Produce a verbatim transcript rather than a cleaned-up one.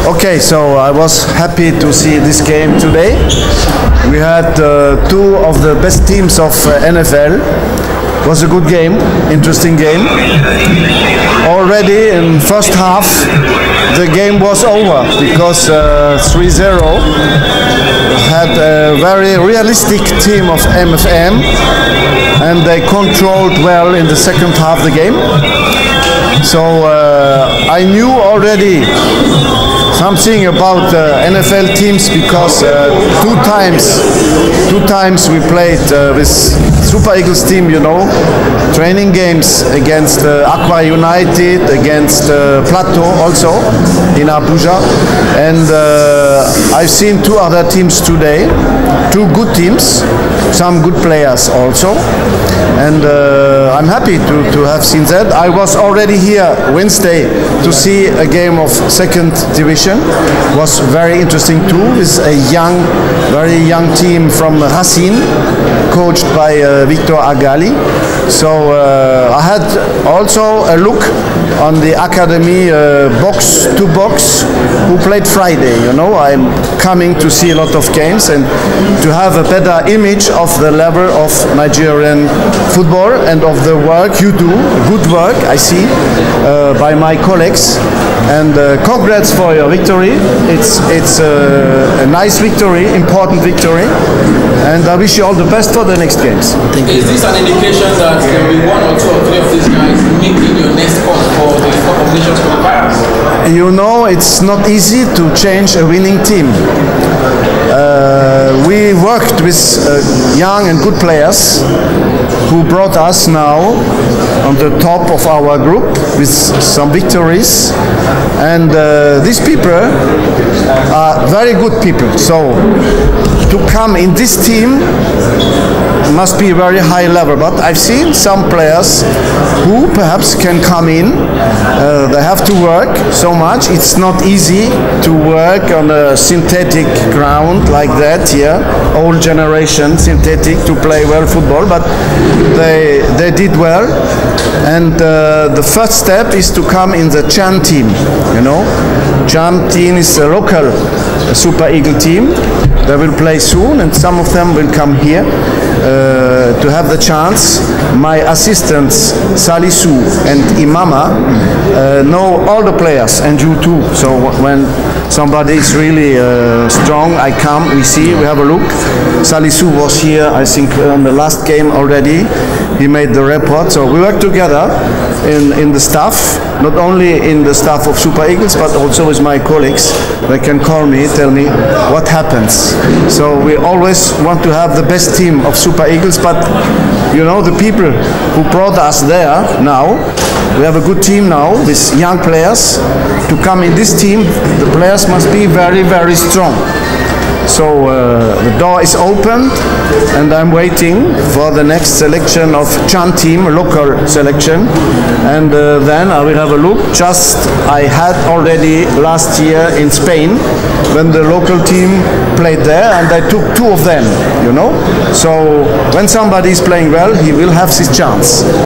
Okay, so I was happy to see this game today. We had uh, two of the best teams of uh, N F L. It was a good game, interesting game. Already in first half, the game was over because uh, three zero had a very realistic team of M F M, and they controlled well in the second half the game. So uh, I knew already something about uh, N F L teams because uh, two times, two times we played uh, with Super Eagles team, you know, training games against uh, Aqua United, against uh, Plateau also in Abuja, and uh, I've seen two other teams today, two good teams, some good players also, and uh, I'm happy to, to have seen that. I was already here Wednesday to see a game of second division. It was very interesting too, with a young, very young team from Racine, coached by uh, Victor Agali. So uh, I had also a look on the academy uh, box to box who played Friday. You know, I'm coming to see a lot of games and to have a better image of the level of Nigerian football and of the work you do, good work I see uh, by my colleagues. And uh, congrats for your victory. It's it's uh, a nice victory, important victory, and I wish you all the best for the next games. Thank you. Is this an indication that there will be one or two or three of these guys making your next call for the Cup of Nations qualifiers? You know, it's not easy to change a winning team. Uh, we worked with uh, young and good players who brought us now on the top of our group with some victories, and uh, these people are very good people. So to come in this team must be very high level, but I've seen some players who perhaps can come in. Uh, they have to work so much. It's not easy to work on a synthetic ground like that here, old generation synthetic, to play well football, but they they did well. And uh, the first step is to come in the Chan team. You know, Chan team is a local Super Eagle team. They will play soon, and some of them will come here uh, to have the chance. My assistants Salisu and Imama uh, know all the players, and you too. So when somebody is really uh, strong, I come, we see, we have a look. Salisu was here, I think, on the last game already. He made the report. So we work together in, in the staff, not only in the staff of Super Eagles, but also with my colleagues. They can call me, tell me what happens. So we always want to have the best team of Super Eagles, but you know, the people who brought us there now, we have a good team now with young players. To come in this team, the players must be very, very strong. So uh, the door is opened, and I'm waiting for the next selection of Chan team, local selection, and uh, then I will have a look. Just I had already last year in Spain when the local team played there, and I took two of them, you know. So when somebody is playing well, he will have his chance.